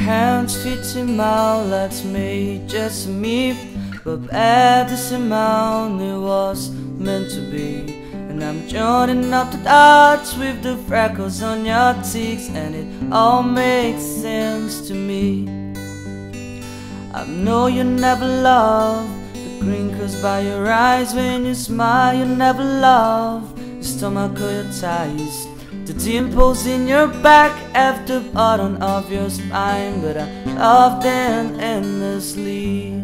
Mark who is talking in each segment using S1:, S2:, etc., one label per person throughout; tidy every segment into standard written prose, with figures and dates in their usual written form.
S1: can't fit him out, that's me, just me. But at this amount it was meant to be. And I'm joining up the dots with the freckles on your cheeks, and it all makes sense to me. I know you never loved the crinkles by your eyes when you smile. You never loved the stomach or your thighs, the dimples in your back at the bottom of your spine. But I love them endlessly.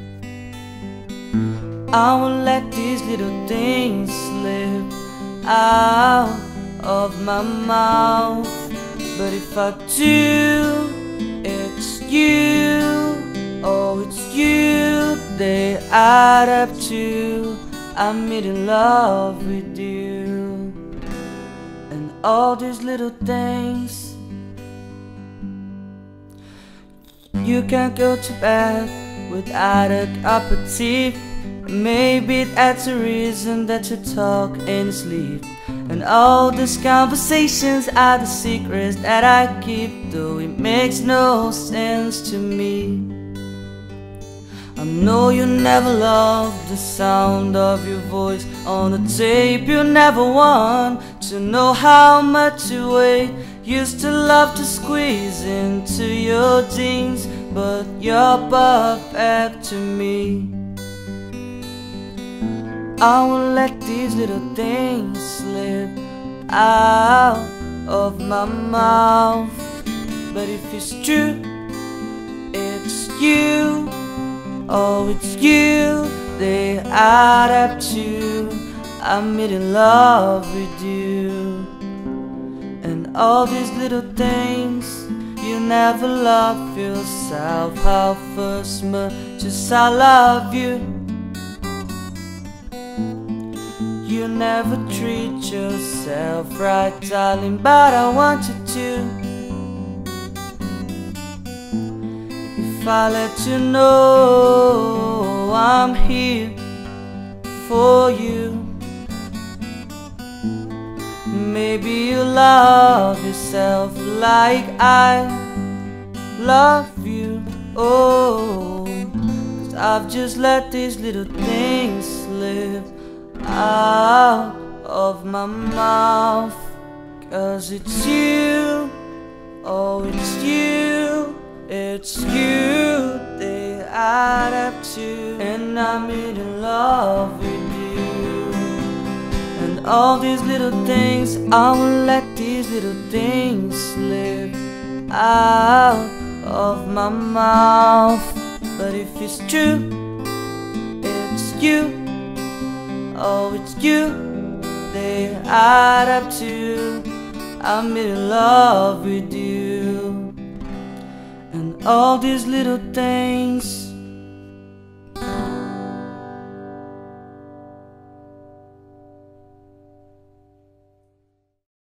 S1: I won't let these little things slip out of my mouth. But if I do, it's you, oh it's you, they add up to I'm in love with you. And all these little things. You can't go to bed without a cup of tea. Maybe that's the reason that you talk in your sleep. And all these conversations are the secrets that I keep, though it makes no sense to me. I know you never loved the sound of your voice on the tape. You never want to know how much you weigh. Used to love to squeeze into your jeans, but you're perfect to me. I won't let these little things slip out of my mouth. But if it's true, it's you, oh it's you, they add up to I'm in love with you. And all these little things. You never love yourself half as much as I love you. You never treat yourself right, darling, but I want you to. If I let you know I'm here for you, maybe you love yourself like I love you. Oh, 'cause I've just let these little things slip out of my mouth. 'Cause it's you, oh it's you, it's you, they add up to, and I'm in love with you. And all these little things, I won't let these little things slip out of my mouth. But if it's true, it's you, oh it's you, they add up to I'm in love with you. And all these little things.